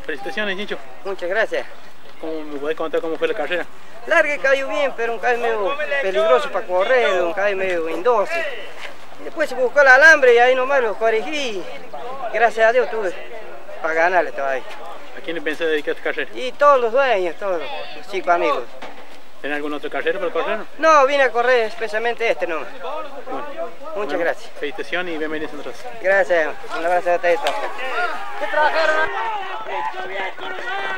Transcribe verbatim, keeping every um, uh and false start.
felicitaciones, Nicho. Muchas gracias. ¿Cómo, ¿Me podés contar cómo fue la carrera? Larga cayó bien, pero un caballo medio peligroso para correr, un caballo medio indócil. Después se buscó el alambre y ahí nomás lo corregí. Gracias a Dios tuve para ganarle todavía. ¿A quién le pensé dedicar esta carrera? Y todos los dueños, todos los chicos amigos. ¿Tenés alguna otra carrera para correr? No, vine a correr especialmente este nomás. Bueno, Muchas bueno, gracias. Felicitaciones y bienvenidos a nosotros. Gracias, un abrazo a ustedes. ¿Qué trajeron?